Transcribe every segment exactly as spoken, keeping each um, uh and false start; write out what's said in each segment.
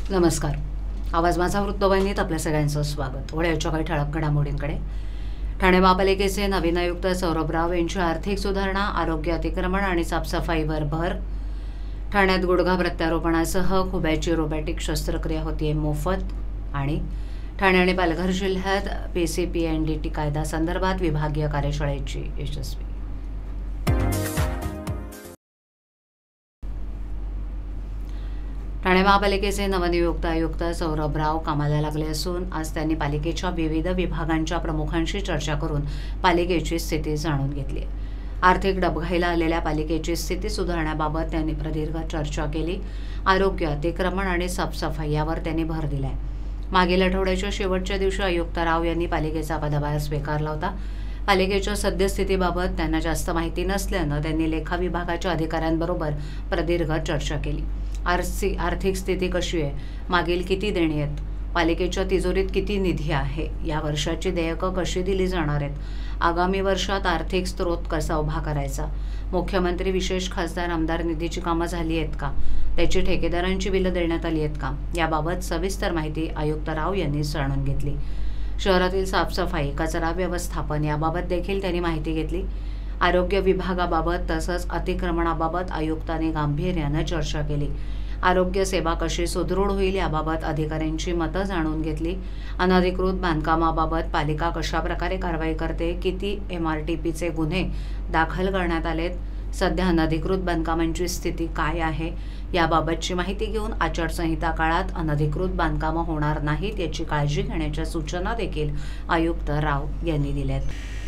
नमस्कार. आवाज माझा वृत्तवाहिनीत आपल्या सगळ्यांचं स्वागत. वड्याच्या काही ठळक घडामोडींकडे. ठाणे महापालिकेचे नवीन आयुक्त सौरभ राव यांची आर्थिक सुधारणा, आरोग्य अतिक्रमण आणि साफसफाईवर भर. ठाण्यात गुडघा प्रत्यारोपणासह खुब्याची रोबॅटिक शस्त्रक्रिया होतीये मोफत. आणि ठाणे आणि पालघर जिल्ह्यात P C P N D T कायदा संदर्भात विभागीय कार्यशाळेची यशस्वी. ठाणे महापालिकेचे नवनियुक्त आयुक्त सौरभ राव कामाला लागले असून आज त्यांनी पालिकेच्या विविध विभागांच्या प्रमुखांशी चर्चा करून पालिकेची स्थिती जाणून घेतली. आर्थिक डबघाईला आलेल्या पालिकेची स्थिती सुधारण्याबाबत त्यांनी प्रदीर्घ चर्चा केली. आरोग्य, अतिक्रमण आणि साफसफाई यावर त्यांनी भर दिलाय. मागील आठवड्याच्या शेवटच्या दिवशी आयुक्त राव यांनी पालिकेचा पदभार स्वीकारला होता. पालिकेच्या सद्यस्थितीबाबत त्यांना जास्त माहिती नसल्यानं त्यांनी लेखा विभागाच्या अधिकाऱ्यांबरोबर प्रदीर्घ चर्चा केली. आर्थिक आर्थिक स्थिती कशी आहे, मागील किती देणी आहेत, पालिकेच्या तिजोरीत किती निधी आहे, या वर्षाची देयकं कशी दिली जाणार आहेत, आगामी वर्षात आर्थिक स्रोत कसा उभा करायचा, मुख्यमंत्री विशेष खासदार आमदार निधीची कामं झाली आहेत का, त्याची ठेकेदारांची बिलं देण्यात आली आहेत का, याबाबत सविस्तर माहिती आयुक्त राव यांनी जाणून घेतली. शहरातील साफसफाई, कचरा व्यवस्थापन याबाबत देखील त्यांनी माहिती घेतली. आरोग्य विभागाबाबत तसंच अतिक्रमणाबाबत आयुक्तांनी गांभीर्यानं चर्चा केली. आरोग्य सेवा कशी सुदृढ होईल याबाबत अधिकाऱ्यांची मतं जाणून घेतली. अनधिकृत बांधकामाबाबत पालिका कशा प्रकारे कारवाई करते, किती एम आर टी पीचे गुन्हे दाखल करण्यात आलेत, सध्या अनधिकृत बांधकामांची स्थिती काय आहे याबाबतची माहिती घेऊन आचारसंहिता काळात अनधिकृत बांधकामं होणार नाहीत याची काळजी घेण्याच्या सूचना देखील आयुक्त राव यांनी दिल्यात.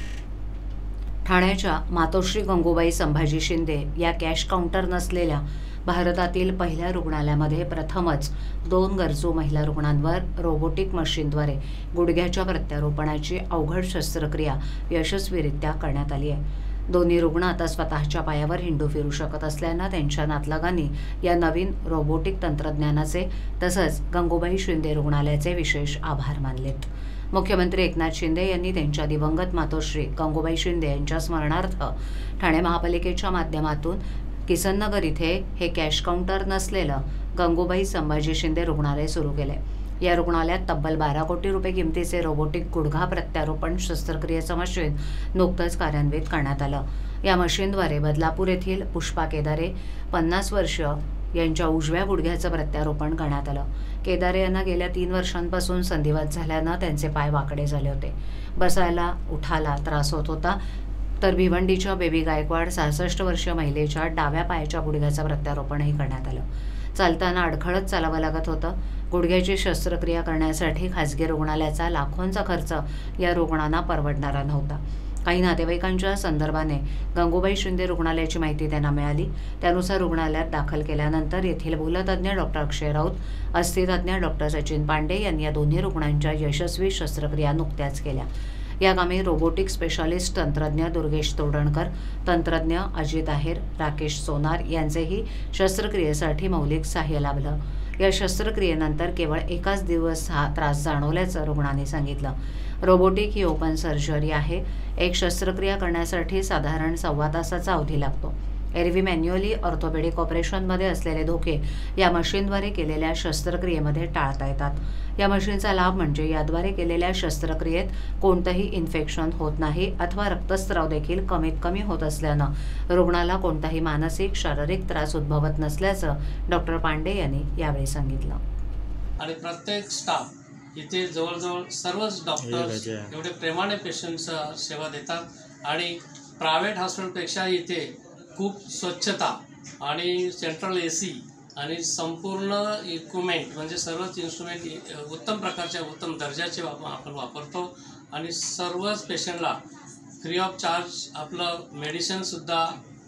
ठाण्याच्या मातोश्री गंगूबाई संभाजी शिंदे या कॅश काउंटर नसलेल्या भारतातील पहिल्या रुग्णालयामध्ये प्रथमच दोन गरजू महिला रुग्णांवर रोबोटिक मशीनद्वारे गुडघ्याच्या प्रत्यारोपणाची अवघड शस्त्रक्रिया यशस्वीरित्या करण्यात आली आहे. दोन्ही रुग्ण आता स्वतःच्या पायावर हिंडू फिरू शकत असल्यानं त्यांच्या नातलगांनी या नवीन रोबोटिक तंत्रज्ञानाचे तसंच गंगूबाई शिंदे रुग्णालयाचे विशेष आभार मानलेत. मुख्यमंत्री एकनाथ शिंदे यांनी त्यांच्या दिवंगत मातोश्री गंगूबाई शिंदे यांच्या स्मरणार्थ ठाणे महापालिकेच्या माध्यमातून किसननगर इथे हे कॅश काउंटर नसलेलं गंगूबाई संभाजी शिंदे रुग्णालय सुरू केले. या रुग्णालयात तब्बल बारा कोटी रुपये किमतीचे रोबोटिक गुडघा प्रत्यारोपण शस्त्रक्रियेचं मशीन नुकतंच कार्यान्वित करण्यात आलं. या मशीनद्वारे बदलापूर येथील पुष्पा केदारे पन्नास वर्ष यांच्या उजव्या गुडघ्याचं प्रत्यारोपण करण्यात आलं. केदारे यांना गेल्या तीन वर्षांपासून संधिवात झाल्यानं त्यांचे पाय वाकडे झाले होते. बसायला उठायला त्रास होत होता. तर भिवंडीच्या बेबी गायकवाड सहासष्ट वर्षीय महिलेच्या डाव्या पायाच्या गुडघ्याचं प्रत्यारोपणही करण्यात आलं. चालताना अडखळत चालावं लागत होतं. गुडघ्याची शस्त्रक्रिया करण्यासाठी खासगी रुग्णालयाचा लाखोंचा खर्च या रुग्णांना परवडणारा नव्हता. काही नातेवाईकांच्या संदर्भाने गंगूबाई शिंदे रुग्णालयाची माहिती त्यांना मिळाली. त्यानुसार रुग्णालयात दाखल केल्यानंतर येथील भूलतज्ञ डॉक्टर अक्षय राऊत, अस्थितज्ञ डॉक्टर सचिन पांडे यांनी या दोन्ही रुग्णांच्या यशस्वी शस्त्रक्रिया नुकत्याच केल्या. या कामी रोबोटिक स्पेशालिस्ट तंत्रज्ञ दुर्गेश तोडणकर, तंत्रज्ञ अजित आहेर, राकेश सोनार यांचेही शस्त्रक्रियेसाठी मौलिक सहाय्य लाभलं. या शस्त्रक्रियेनंतर केवळ एकाच दिवस हा त्रास जाणवल्याचं रुग्णांनी सांगितलं. रोबोटिक ही ओपन सर्जरी आहे. एक शस्त्रक्रिया करण्यासाठी साधारण सव्वा तासाचा अवधी लागतो. एरवी मॅन्युअली ऑर्थोपेडिक ऑपरेशनमध्ये असलेले धोके या मशीनद्वारे केलेल्या शस्त्रक्रियेमध्ये टाळता येतात. या मशीनचा लाभ म्हणजे याद्वारे केलेल्या शस्त्रक्रियेत कोणतंही इन्फेक्शन होत नाही अथवा रक्तस्राव देखील कमीत कमी होत असल्यानं रुग्णाला कोणताही मानसिक शारीरिक त्रास उद्भवत नसल्याचं डॉक्टर पांडे यांनी यावेळी सांगितलं. आणि प्रत्येक स्टाफ इथे जवळजवळ सर्वच डॉक्टर्स एवढे प्रेमाने पेशंटचा सेवा देतात आणि प्रायव्हेट हॉस्पिटलपेक्षा इथे खूप स्वच्छता आणि सेंट्रल ए सी आणि संपूर्ण इक्विपमेंट म्हणजे सर्वच इन्स्ट्रुमेंट उत्तम प्रकारच्या उत्तम दर्जाचे आपण वापरतो आणि सर्वच पेशंटला फ्री ऑफ चार्ज आपलं मेडिसिनसुद्धा,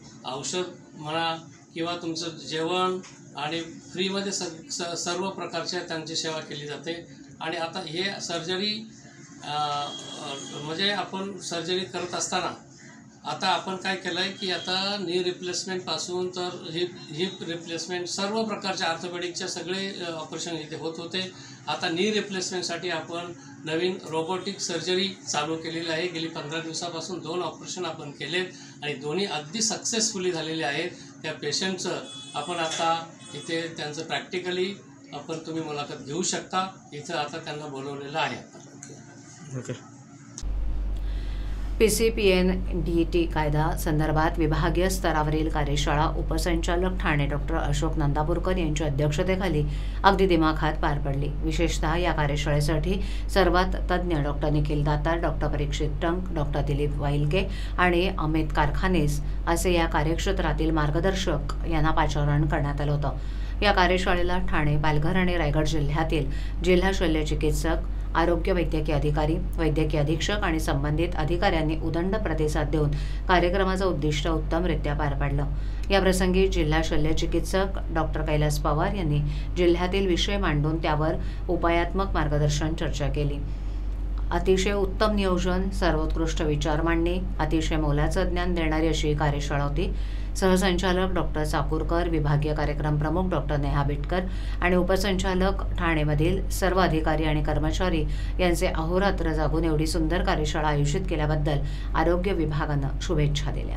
औषध म्हणा किंवा तुमचं जेवण आणि फ्रीमध्ये स सर्व प्रकारच्या त्यांची सेवा केली जाते. आणि आता हे सर्जरी म्हणजे आपण सर्जरी करत असताना आता आपण काय केलं आहे की आता नी रिप्लेसमेंटपासून तर हिप हिप रिप्लेसमेंट सर्व प्रकारच्या ऑर्थोपेडिकच्या सगळे ऑपरेशन इथे होत होते. आता नी रिप्लेसमेंटसाठी आपण नवीन रोबोटिक सर्जरी चालू केलेली आहे. गेली पंधरा दिवसापासून दोन ऑपरेशन आपण केलेत आणि दोन्ही अगदी सक्सेसफुली झालेले आहेत. त्या पेशंटचं आपण आता इथे त्यांचं प्रॅक्टिकली आपण तुम्ही मुलाखत घेऊ शकता. इथं आता त्यांना बोलवलेलं आहे. आता okay. P C P N D T कायदा संदर्भात विभागीय स्तरावरील कार्यशाळा उपसंचालक ठाणे डॉक्टर अशोक नंदापूरकर यांच्या अध्यक्षतेखाली अगदी दिमाखात पार पडली. विशेषतः या कार्यशाळेसाठी सर्वात तज्ज्ञ doctor Nikhil Datar, doctor Parikshit Tank, doctor Dilip वाईलके आणि अमित कारखानेस असे या कार्यक्षेत्रातील मार्गदर्शक यांना पाचारण करण्यात आलं होतं. या कार्यशाळेला ठाणे, पालघर आणि रायगड जिल्ह्यातील जिल्हा शल्य चिकित्सक, आरोग्य वैद्यकीय अधिकारी, वैद्यकीय अधीक्षक आणि संबंधित अधिकाऱ्यांनी उदंड प्रतिसाद देऊन कार्यक्रमाचं उद्दिष्ट उत्तमरित्या पार पाडलं. या प्रसंगी जिल्हा शल्य चिकित्सक डॉक्टर कैलास पवार यांनी जिल्ह्यातील विषय मांडून त्यावर उपायात्मक मार्गदर्शन चर्चा केली. अतिशय उत्तम नियोजन, सर्वोत्कृष्ट विचार मांडणी, अतिशय मोलाचं ज्ञान देणारी अशी ही कार्यशाळा होती. सहसंचालक डॉक्टर चाकूरकर, विभागीय कार्यक्रम प्रमुख डॉक्टर नेहा बिटकर आणि उपसंचालक ठाणेमधील सर्व अधिकारी आणि कर्मचारी यांचे अहोरात्र जागून एवढी सुंदर कार्यशाळा आयोजित केल्याबद्दल आरोग्य विभागानं शुभेच्छा दिल्या.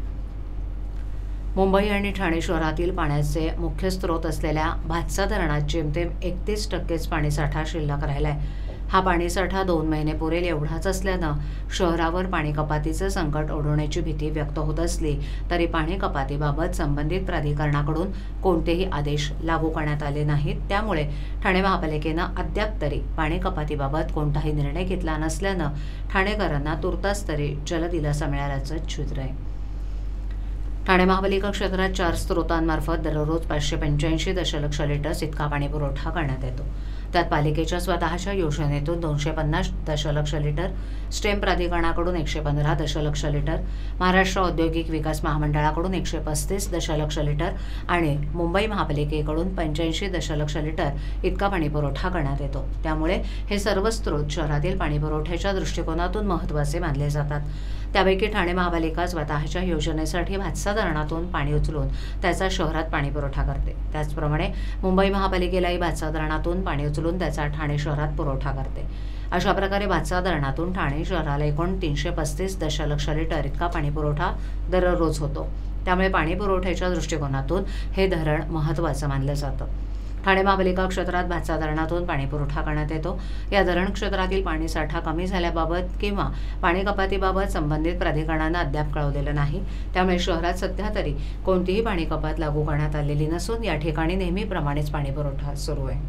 मुंबई आणि ठाणे शहरातील पाण्याचे मुख्य स्रोत असलेल्या भातसा धरणात जेमतेम एकतीस टक्केच पाणीसाठा शिल्लक राहिलाय. हा पाणीसाठा दोन महिने पुरेल एवढाच असल्यानं शहरावर पाणी कपातीचं संकट ओढवण्याची भीती व्यक्त होत असली तरी पाणी कपातीबाबत संबंधित प्राधिकरणाकडून कोणतेही आदेश लागू करण्यात आले नाहीत. त्यामुळे ठाणे महापालिकेनं अद्याप तरी पाणी कपातीबाबत कोणताही निर्णय घेतला नसल्यानं ठाणेकरांना तुर्तास तरी जलदिलासा मिळाल्याचं चित्र आहे. ठाणे महापालिका क्षेत्रात चार स्रोतांमार्फत दररोज पाचशे पंच्याऐंशी दशलक्ष लिटर्स इतका पाणी पुरवठा करण्यात येतो. त्यात पालिकेच्या स्वतःच्या योजनेतून दोनशे पन्नास दशलक्ष लिटर, स्टेम प्राधिकरणाकडून एकशे पंधरा दशलक्ष लिटर, महाराष्ट्र औद्योगिक विकास महामंडळाकडून एकशे पस्तीस दशलक्ष लिटर आणि मुंबई महापालिकेकडून पंच्याऐंशी दशलक्ष लिटर इतका पाणी पुरवठा करण्यात येतो. त्यामुळे हे सर्व स्रोत शहरातील पाणी पुरवठ्याच्या दृष्टिकोनातून महत्त्वाचे मानले जातात. त्यापैकी ठाणे महापालिका स्वतःच्या योजनेसाठी भातसा धरणातून पाणी उचलून त्याचा शहरात पाणी पुरवठा करते. त्याचप्रमाणे मुंबई महापालिकेलाही भातसा धरणातून पाणी उचलून त्याचा ठाणे शहरात पुरवठा करते. अशा प्रकारे भातसा धरणातून ठाणे शहराला एकूण तीनशे पस्तीस दशलक्ष लिटर इतका पाणी पुरवठा दररोज होतो. त्यामुळे पाणी पुरवठ्याच्या दृष्टिकोनातून हे धरण महत्त्वाचं मानलं जातं. ठाणे महापालिका क्षेत्रात भातसा धरणातून पाणी पुरवठा करण्यात येतो. या धरण क्षेत्रातील पाणीसाठा कमी झाल्याबाबत किंवा पाणी कपातीबाबत संबंधित प्राधिकरणानं अद्याप कळवलेलं नाही. त्यामुळे शहरात सध्या तरी कोणतीही पाणी कपात लागू करण्यात आलेली नसून या ठिकाणी नेहमीप्रमाणेच पाणी पुरवठा सुरू आहे.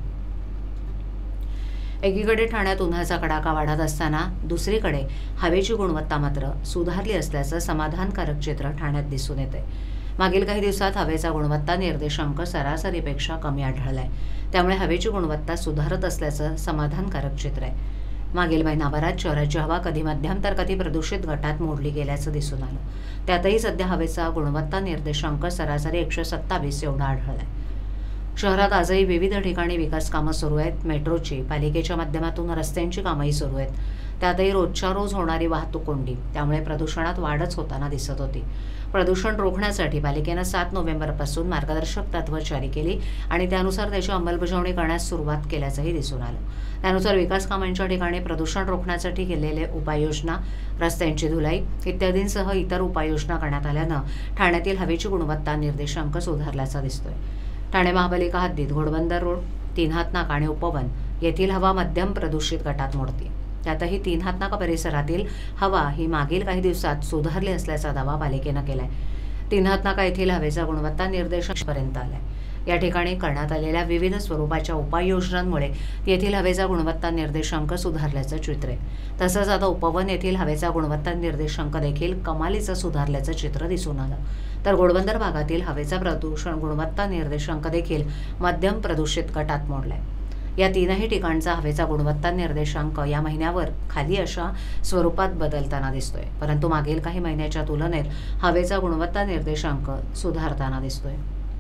एकीकडे ठाण्यात उन्हाचा कडाका वाढत असताना दुसरीकडे हवेची गुणवत्ता मात्र सुधारली असल्याचं समाधानकारक चित्र ठाण्यात दिसून येते. मागील काही दिवसात हवेचा गुणवत्ता निर्देशांक सरासरीपेक्षा कमी आढळलाय. त्यामुळे हवेची गुणवत्ता सुधारत असल्याचं समाधानकारक चित्र आहे. मागील महिनाभरात शहराची हवा कधी मध्यम तर कधी प्रदूषित गटात मोडली गेल्याचं दिसून आलं. त्यातही सध्या हवेचा गुणवत्ता निर्देशांक सरासरी एकशे सत्तावीस एवढा आढळलाय. शहरात आजही विविध ठिकाणी विकास कामं सुरू आहेत. मेट्रोची, पालिकेच्या माध्यमातून रस्त्यांची कामंही सुरू आहेत. त्यातही रोजच्या रोज होणारी वाहतूक कोंडी त्यामुळे प्रदूषणात वाढच होताना दिसत होती. प्रदूषण रोखण्यासाठी पालिकेनं सात नोव्हेंबरपासून मार्गदर्शक तत्त्व जारी केली आणि त्यानुसार त्याची अंमलबजावणी करण्यास सुरुवात केल्याचंही दिसून आलं. त्यानुसार विकास कामांच्या ठिकाणी प्रदूषण रोखण्यासाठी केलेले उपाययोजना, रस्त्यांची धुलाई इत्यादींसह इतर उपाययोजना करण्यात आल्यानं ठाण्यातील हवेची गुणवत्ता निर्देशांक सुधारल्याचा दिसतोय. ठाणे महापालिका हद्दीत घोडबंदर रोड, तीन हात नाका आणि उपवन येथील हवा मध्यम प्रदूषित गटात मोडते. त्यातही तीन हात नाका परिसरातील हवा ही मागील काही दिवसात सुधारली असल्याचा दावा पालिकेनं केलाय. तीन हात नाका येथील हवेचा गुणवत्ता निर्देशांकापर्यंत आलाय. या ठिकाणी करण्यात आलेल्या विविध स्वरूपाच्या उपाययोजनांमुळे येथील हवेचा गुणवत्ता निर्देशांक सुधारल्याचं चित्र आहे. तसंच आता उपवन येथील हवेचा गुणवत्ता निर्देशांक देखील कमालीचं सुधारल्याचं चित्र दिसून आलं. तर घोडबंदर भागातील हवेचा प्रदूषण गुणवत्ता निर्देशांक देखील मध्यम प्रदूषित गटात मोडलाय. या तीनही ठिकाणचा हवेचा गुणवत्ता निर्देशांक या महिन्यावर खाली अशा स्वरूपात बदलताना दिसतोय. परंतु मागील काही महिन्याच्या तुलनेत हवेचा गुणवत्ता निर्देशांक सुधारताना दिसतोय.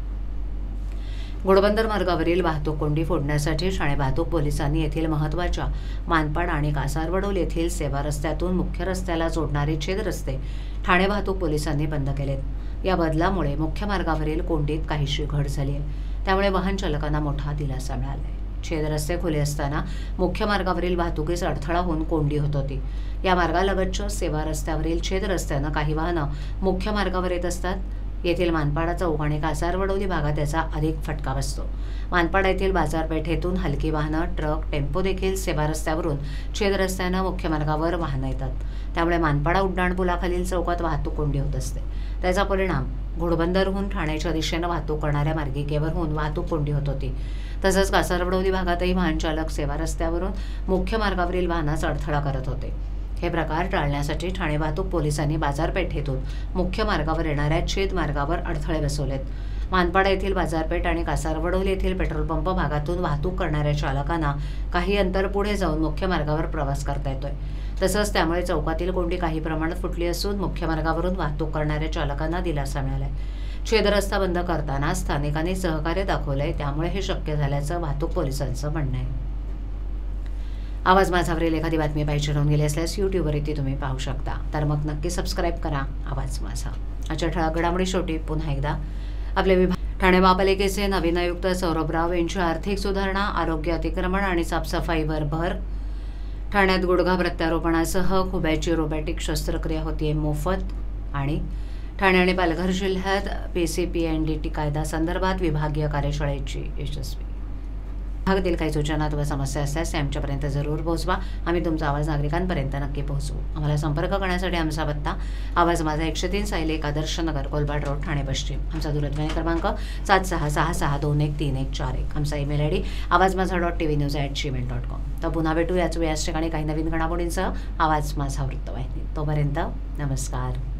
घोडबंदर मार्गावरील वाहतूक कोंडी फोडण्यासाठी ठाणे वाहतूक पोलिसांनी येथील महत्त्वाच्या मानपाड आणि कासारवडोल येथील सेवा रस्त्यातून मुख्य रस्त्याला जोडणारे छेद रस्ते ठाणे वाहतूक पोलिसांनी बंद केलेत. या बदलामुळे मुख्य मार्गावरील कोंडीत काहीशी घट झाली आहे. त्यामुळे वाहन चालकांना मोठा दिलासा मिळाला आहे. छेद रस्ते खुले असताना मुख्य मार्गावरील वाहतुकीस अडथळा होऊन कोंडी होत होती. या मार्गालगतच्या सेवा रस्त्यावरील छेद रस्त्यानं काही वाहनं मुख्य मार्गावर येत असतात. येथील मानपाडा चौक आणि कासारवडोली भागात याचा अधिक फटका बसतो. मानपाडा येथील बाजारपेठेतून हलकी वाहनं, ट्रक, टेम्पो देखील सेवा रस्त्यावरून छेद रस्त्यानं मुख्य मार्गावर वाहनं येतात. त्यामुळे मानपाडा उड्डाणपुलाखालील चौकात वाहतूक कोंडी होत असते. त्याचा परिणाम घोडबंदरहून ठाण्याच्या दिशेनं वाहतूक करणाऱ्या मार्गिकेवरून वाहतूक कोंडी होत होती. तसंच कासारवडोली भागातही वाहन चालक सेवा रस्त्यावरून मुख्य मार्गावरील वाहनास अडथळा करत होते. हे प्रकार टाळण्यासाठी ठाणे वाहतूक पोलिसांनी बाजारपेठेतून मुख्य मार्गावर येणाऱ्या छेद मार्गावर अडथळे बसवलेत. मानपाडा येथील बाजारपेठ आणि कासारवडोली येथील पेट्रोल पंप भागातून वाहतूक करणाऱ्या चालकांना काही अंतर पुढे जाऊन मुख्य मार्गावर प्रवास करता येतोय. तसंच त्यामुळे चौकातील कोंडी काही प्रमाणात फुटली असून मुख्य मार्गावरून वाहतूक करणाऱ्या चालकांना दिलासा मिळालाय. छेद रस्ता बंद करताना स्थानिकांनी सहकार्य दाखवलंय, त्यामुळे हे शक्य झाल्याचं वाहतूक पोलिसांचं म्हणणं आहे. आवाज माझावरील एखादी बातमी पाहिजे राहून गेली असल्यास यूट्यूबवर ती तुम्ही पाहू शकता. तर मग नक्की सबस्क्राईब करा आवाज माझा. आजच्या ठळक घडामोडी शेवटी पुन्हा एकदा आपले विभाग. ठाणे महापालिकेचे नवीन आयुक्त सौरभराव यांची आर्थिक सुधारणा, आरोग्य अतिक्रमण आणि साफसफाईवर भर. ठाण्यात गुडघा प्रत्यारोपणासह खुब्याची रोबोटिक शस्त्रक्रिया होतीये मोफत. आणि ठाणे आणि पालघर जिल्ह्यात P C P N D T कायदा संदर्भात विभागीय कार्यशाळेची यशस्वी. भागातील काही सूचना व समस्या असल्यास आमच्यापर्यंत जरूर पोहोचवा. आम्ही तुमचा आवाज नागरिकांपर्यंत नक्की पोहोचवू. आम्हाला संपर्क करण्यासाठी आमचा पत्ता आवाज माझा एकशे तीन सायले एक आदर्श नगर कोलबाड रोड ठाणे पश्चिम. आमचा दूरध्वनी क्रमांक सात सहा सहा सहा दोन एक तीन एक चार एक. आमचा email I D Awaaz Majha dot T V news at Gmail dot com. तर पुन्हा भेटू याच वेळी याच ठिकाणी काही नवीन घडामोडींसह आवाज माझा वृत्तवाहिनी. तोपर्यंत नमस्कार.